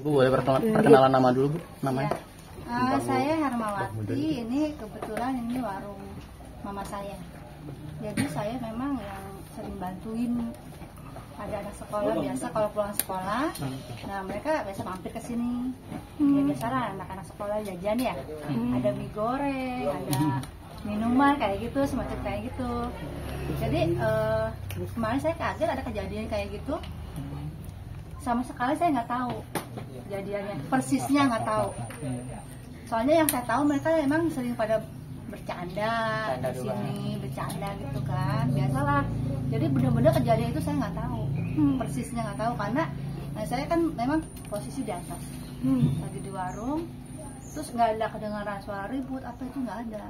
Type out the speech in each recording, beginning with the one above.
Bu, boleh perkenalan nama dulu, Bu? Namanya? Ya. Saya Hermawati, ini kebetulan ini warung mama saya. Jadi saya memang yang sering bantuin ada anak sekolah biasa kalau pulang sekolah. Nah mereka biasa mampir ke sini. Ya biasalah anak-anak sekolah jajan ya. Ada mie goreng, ada minuman kayak gitu, semacam kayak gitu. Jadi kemarin saya kaget ada kejadian kayak gitu. Sama sekali saya nggak tahu kejadiannya, persisnya nggak tahu. Soalnya yang saya tahu mereka memang sering pada bercanda di sini, bercanda gitu kan, biasalah. Jadi benar-benar kejadian itu saya nggak tahu, persisnya nggak tahu karena saya kan memang posisi di atas, lagi di warung, terus nggak ada kedengaran suara ribut apa itu nggak ada.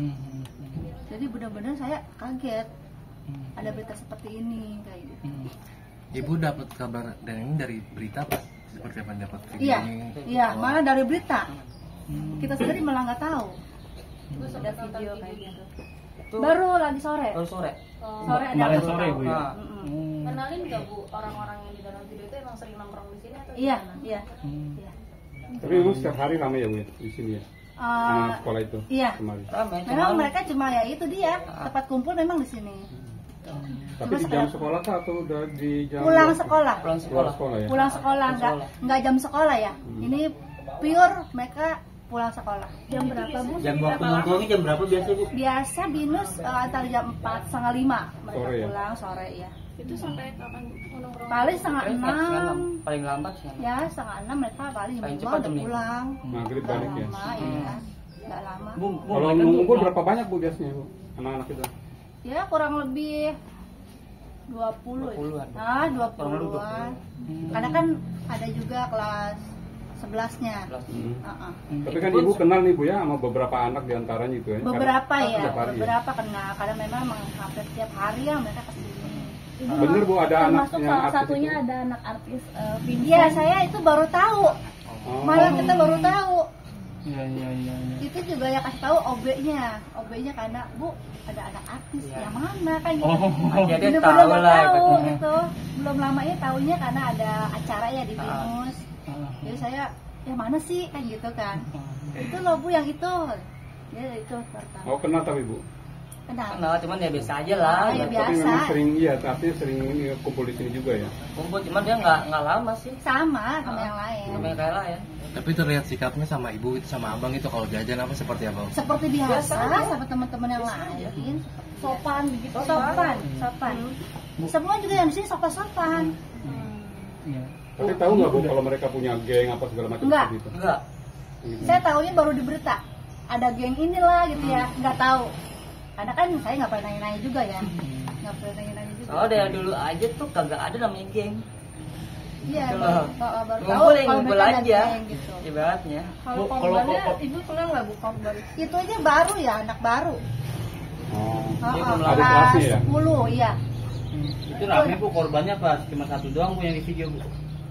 Jadi benar-benar saya kaget ada berita seperti ini kayak gitu. Ibu dapat kabar dan ini dari berita Pak? Seperti apa dapat video ini? Iya, malah dari berita. Kita sendiri malah nggak tahu. Ada video kayak gitu. Baru lagi sore. Sore Sore ada sore Bu ya. Kenalin nggak Bu orang-orang yang di dalam video itu emang sering nongkrong di sini atau Iya, gimana? iya. Tapi memang setiap hari ramai ya Bu ya di sini ya. Anak sekolah itu. Iya. Kemarin. Memang mereka cuma ya itu dia tempat kumpul memang di sini. Tapi di jam sekolah kah atau udah di jam Pulang sekolah. Pulang sekolah ya. Pulang sekolah nggak jam sekolah ya. Ini pure mereka pulang sekolah. Jam berapa Bu? Jam waktu nongkrongnya jam berapa biasa Bu? Biasa binus antara jam 4, setengah 5 mereka Sore ya? pulang sore ya. Itu sampai kapan Bu nongkrong? Paling setengah 6. Paling lambat sih. Ya setengah 6 mereka paling Paling jam 5 cepat udah jam pulang. Maghrib Nggak balik ya. lama, iya. Nggak lama. Kalau ngumpul berapa banyak Bu biasanya Bu? Anak-anak itu? Ya kurang lebih 20 ya. 20-an. Nah, 20-an. Karena kan ada juga kelas 11-nya. Tapi kan Ibu kenal nih Bu ya sama beberapa anak diantaranya itu ya? Beberapa ya, Setiap hari beberapa kenal. Karena memang hampir tiap hari ya mereka kesini. Bener Bu ada anak Termasuk yang salah artis satunya itu? ada anak artis Iya, saya itu baru tahu. Malah kita baru tahu. Iya. Itu juga ya kasih tahu OB-nya karena Bu ada anak artis yang mana kan gitu. Jadi Bener-bener tahu nggak lah tahu gitu. gitu. Belum lama ini tahunya karena ada acara ya di Binus. Jadi saya yang mana sih kan gitu kan. Itu loh Bu yang itu. Ya itu pertama. Oh kenal tapi Bu? Kenal cuman ya biasa aja lah. Ya, Tapi biasa. memang sering sering kumpul di sini juga ya? Kumpul cuman dia nggak lama sih. Sama yang lain. Sama yang kayak lain. Tapi terlihat sikapnya sama ibu itu sama abang itu kalau jajan apa seperti apa? Seperti biasa sama teman-teman yang lain. Sopan begitu. Sopan. Semua juga yang di sini sopan-sopan. Tapi tahu nggak Bu kalau mereka punya geng apa segala macam Enggak. seperti itu? Enggak. Saya tahunya baru di berita. Ada geng inilah gitu ya, nggak tahu. Karena kan saya nggak pernah nanya-nanya juga ya. Nggak pernah nanya-nanya juga. Oh dari dulu aja tuh kagak ada namanya geng. Iya, Gitu baru loh. tahu Ngumpul yang kalau ngumpul mereka ada aja. geng gitu. Ibaratnya. Kalau korbannya Ibu kenal nggak Bu korban? Itu aja baru ya, anak baru. Oh. Dia belum Ada Kelas kelasnya ya? 10, iya. Itu rame Bu korbannya pas cuma satu doang Bu yang di video Bu.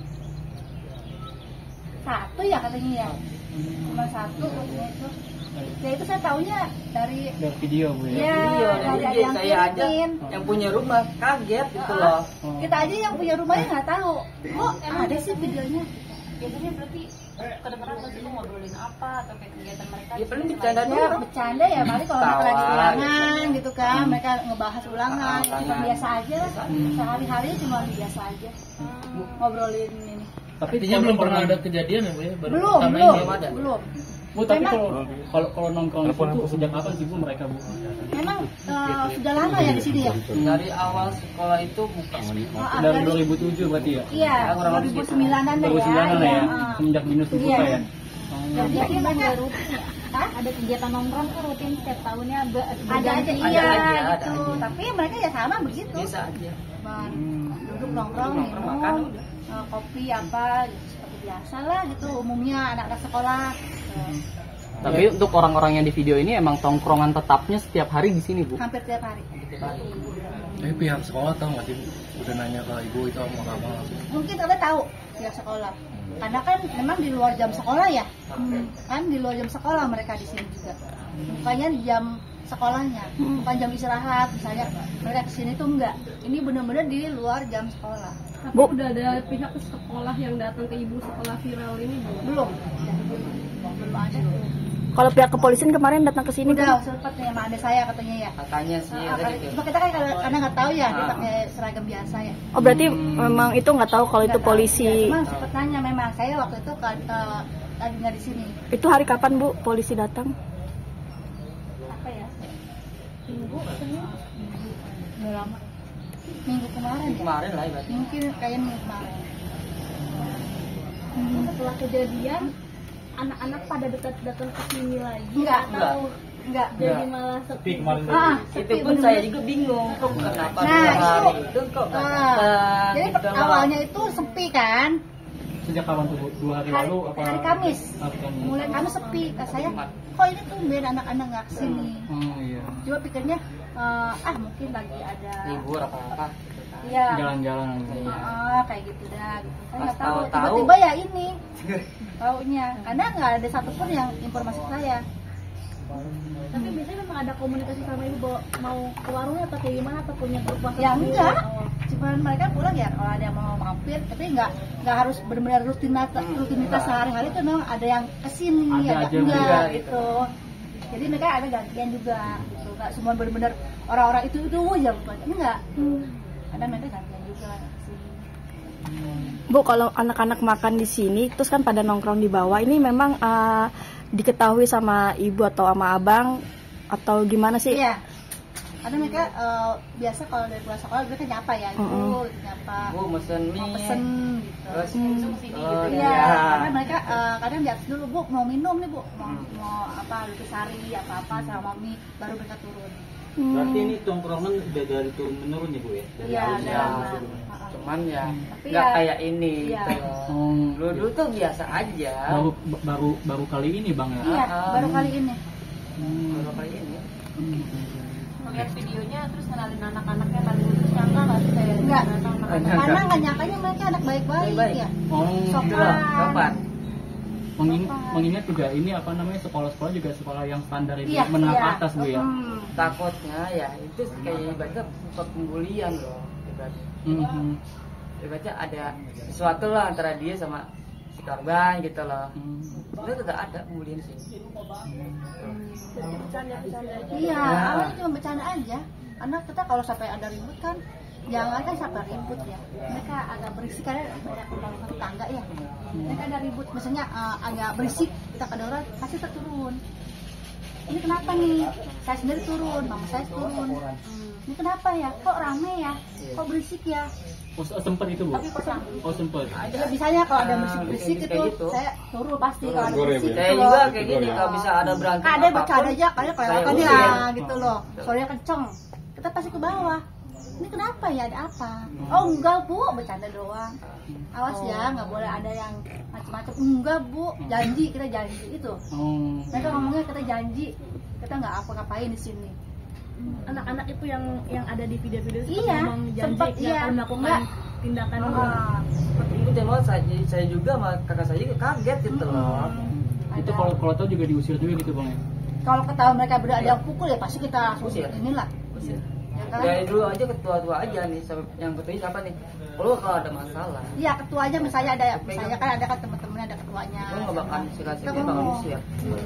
Satu ya katanya ya. Cuma satu katanya itu. Ya itu saya taunya dari video Bu ya, Iya, dari jadi yang saya aja kirimin. yang punya rumah kaget gitu loh. Kita aja yang punya rumahnya nggak tahu. Oh, ada sih videonya. Biasanya berarti kedengeran pas itu ngobrolin apa atau kayak kegiatan mereka? Ya paling bercanda Ya doang. bercanda ya, paling kalau mereka lagi Tawa, ulangan gitu kan, mereka ngebahas ulangan, Ah, cuma biasa aja lah. Sehari-hari cuma biasa aja. Ngobrolin ini. Tapi dia belum pernah ada kejadian ya Bu ya? Baru Belum, pertama belum, ini ada. belum. Bu tapi Memang- kalau nongkrong itu sejak kapan sih Bu mereka Bu? Memang sudah lama ya di sini ya. Dari awal sekolah itu buka. Dari 2007 berarti ya? Iya, kurang lebih 2009-an deh 2009 ya. ya, semenjak Binus Iya. dibuka ya? Jadi mereka Hah? Ada kegiatan nongkrong tuh rutin setiap tahunnya ada aja berganti. iya aja, ada gitu. aja. Tapi mereka ya sama begitu. Biasa aja. Bang, duduk nongkrong, Nongkrong, makan, minum, udah. kopi apa gitu, seperti biasa lah gitu umumnya anak-anak sekolah. Tapi untuk orang-orang yang di video ini emang tongkrongan tetapnya setiap hari di sini Bu. Hampir tiap hari. Tapi pihak sekolah tahu nggak sih Bu? Udah nanya ke ibu itu sama abang langsung. Mungkin ada tahu pihak sekolah. Karena kan memang di luar jam sekolah ya. Kan di luar jam sekolah mereka di sini juga. Bukannya di jam sekolahnya, bukan jam istirahat misalnya mereka kesini tuh enggak. Ini benar-benar di luar jam sekolah. Tapi udah ada pihak sekolah yang datang ke ibu setelah viral ini Belum ada. Kalau pihak kepolisian kemarin datang ke sini Udah kan? sempat nih sama adik saya katanya ya. Katanya sih tadi tuh. Cuma kita kan karena nggak tahu ya, dia pakai seragam biasa ya. Oh berarti memang itu nggak tahu kalau itu Nggak tahu. polisi. Ya, cuma sempat nanya memang saya waktu itu lagi nggak di sini. Itu hari kapan Bu polisi datang? Apa ya? Minggu katanya. Udah lama. Minggu kemarin ya. Kemarin lah berarti. Mungkin kayak minggu kemarin. setelah kejadian anak-anak pada datang ke sini lagi Enggak. jadi malah sepi kemarin Itu pun saya juga bingung kok kenapa Nah, dua hari itu. itu kok nggak Nah, datang jadi gitu loh. awalnya itu sepi kan. Sejak kapan tuh Bu? 2 hari lalu apa? Hari Kamis. Hari Kamis. Mulai Kamis sepi. Kata saya, kok ini tuh biar anak-anak nggak kesini. Oh iya. Coba pikirnya, mungkin lagi ada libur apa Iya. Jalan-jalan. Kayak gitu dah. Gitu. Saya nggak Pas tahu. tahu-tahu. Tiba-tiba ya ini taunya. Karena nggak ada satupun yang informasi saya. tapi biasanya memang ada komunikasi sama ibu bahwa mau ke warungnya atau kayak gimana atau punya grup WhatsApp Ya sendiri? enggak. Oh. Cuma mereka pulang ya kalau ada yang mau mampir, tapi nggak harus benar-benar rutinitas sehari-hari itu memang ada yang kesini, Ada ada aja enggak juga, gitu. Jadi mereka ada gantian juga, gitu. Nggak semua benar-benar orang-orang itu aja bukan enggak. Ada mereka gantian juga. Bu, kalau anak-anak makan di sini terus kan pada nongkrong di bawah, ini memang diketahui sama ibu atau sama abang atau gimana sih? Iya. Ada mereka biasa kalau dari pulang sekolah mereka nyapa ya, nyapa. Bu mesen mie Mau pesen gitu. terus Iya, iya karena mereka kadang di atas dulu, Bu, mau minum nih, Bu. Mau apa, lutisari, apa-apa sama mie, baru mereka turun. Berarti ini tongkrongan udah dari turun menurun ya Bu ya? Dari Iya, awal ada. ya. cuman ya Tapi nggak ya- kayak ini Iya. gitu loh. Dulu tuh biasa aja Baru kali ini Bang ya? Iya, baru kali ini. baru kali ini Melihat videonya terus kenalin anak-anaknya tadi terus nyangka nggak sih kayak Enggak. Nyangka. Karena nggak nyangkanya mereka anak baik-baik Baik-baik. ya. Oh, gitu loh kapan mengingat juga ini apa namanya sekolah-sekolah juga sekolah yang standar itu Iya, menengah iya. ke atas Bu ya? takutnya ya itu kayak ibaratnya pembulian loh Mhm. ibaratnya ada sesuatu lah antara dia sama si korban gitu loh itu tidak ada pembulian sih Iya, awalnya cuma bercanda aja. Karena kita kalau sampai ada ribut kan, jangan kan sampai ribut ya. Mereka agak berisik karena banyak orang tetangga ya. Mereka ada ribut, misalnya agak berisik, kita kedengeran pasti terturun. Ini kenapa nih? Saya sendiri turun, mama saya turun. Ini kenapa ya? Kok rame ya? Kok berisik ya? Oh, sempet itu Bu? Tapi kosong. Oh sempet. Jadi misalnya kalau ada berisik-berisik kayak itu, gitu. saya turun pasti kalau ada Goreng, berisik. ya? saya gitu juga loh. kayak gini kalau bisa ada berantem Ada apapun, bercanda aja, kayak saya kelewatan usir. ya gitu loh. Soalnya kenceng, kita pasti ke bawah. Ini kenapa ya? Ada apa? Oh enggak Bu, bercanda doang. Awas ya, nggak boleh ada yang macam-macam. Enggak Bu, janji, kita janji itu. Oh. Mereka ngomongnya kita janji, kita nggak apa-ngapain di sini. anak-anak itu yang ada di video-video itu Iya, memang janji sempet, nggak iya. akan melakukan Enggak. tindakan Ah, seperti itu itu. demo saya juga sama kakak saya juga kaget gitu loh Itu ada. kalau tahu juga diusir juga gitu Bang ya? Kalau ketahuan mereka berdua ada yang pukul ya pasti kita langsung Usir. inilah. Usir. Ya kan? dari dulu aja ketua-tua aja nih sampai yang ketuanya siapa nih kalau ada masalah Iya ketuanya misalnya ada, misalnya kan ada kan teman-temannya ada ketuanya. lu nggak bakal sikap Kita bakal ngomong. usir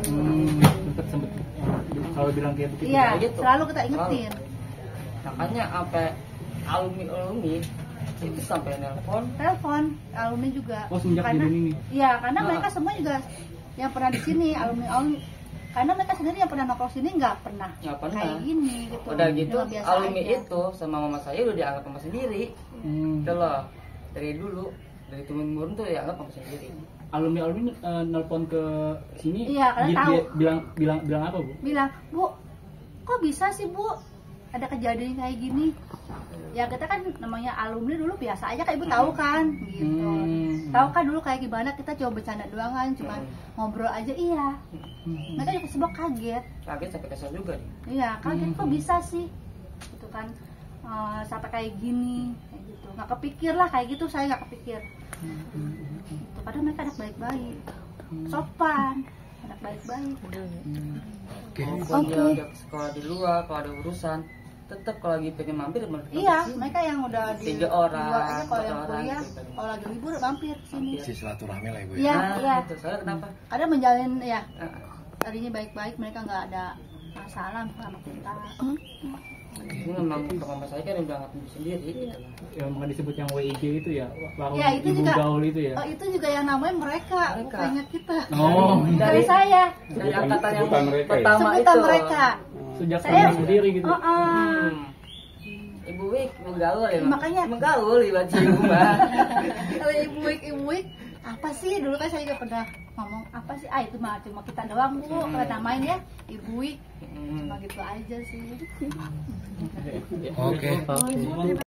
Sempet kalau bilang kayak begitu. Iya, kayak gitu. selalu kita ingetin. makanya sampai alumni itu sampai nelpon Telepon alumni juga. Oh, semenjak Karena- kejadian ini? Iya, karena Nah. mereka semua juga yang pernah di sini alumni. Karena mereka sendiri yang pernah nongkrong sini nggak pernah kayak gini gitu. udah gitu Cuma biasa alumni aja. itu sama mama saya udah dianggap mama sendiri gitu loh dari dulu dari turun tuh dianggap mama sendiri Alumni nelpon ke sini. Iya, karena tahu. Bilang apa Bu? Bilang, Bu, kok bisa sih Bu ada kejadian kayak gini? Ya kita kan namanya alumni dulu biasa aja, kayak Ibu tahu kan, gitu. Tahu kan dulu kayak gimana, kita coba bercanda doang kan, cuma ngobrol aja, iya. Mereka juga sebab kaget, sampai kesel juga nih iya kaget kok bisa sih, gitu kan, sampai kayak gini, kayak gitu. Nggak kepikir lah kayak gitu, saya nggak kepikir. Gitu. Padahal mereka anak baik-baik, sopan, anak anak baik-baik. Walaupun dia udah sekolah di luar, kalau ada urusan, tetap kalau lagi pengen mampir mereka Iya, kesini. mereka yang udah di 3 orang, luar aja kalau 4 yang orang kuliah, gitu. kalau lagi libur mampir sini. Si silaturahmi lah ibu ya. Iya, Nah, iya. gitu. Soalnya kenapa? Ada menjalin ya, Heeh. tadinya baik-baik, mereka nggak ada masalah sama kita. Ini memang mama saya kan udah nggak punya sendiri gitu. Yang memang disebut yang WIG itu ya, warung Ya, itu ibu juga. gaul itu ya. Oh, itu juga yang namanya mereka, Mereka. bukannya kita. Oh, Dari saya, Dari angkatan yang Sebutan mereka ya? pertama sebutan itu. mereka. sejak Saya- saya sendiri gitu. Ibu Wik menggaul ya. Makanya. menggaul ibu ibu Mbak. Kalau ibu Wik, apa sih dulu kan saya juga pernah ngomong apa sih? Ah itu mah cuma kita doang bu, kalau namain ya Ibu Wik, cuma gitu aja sih. Oke.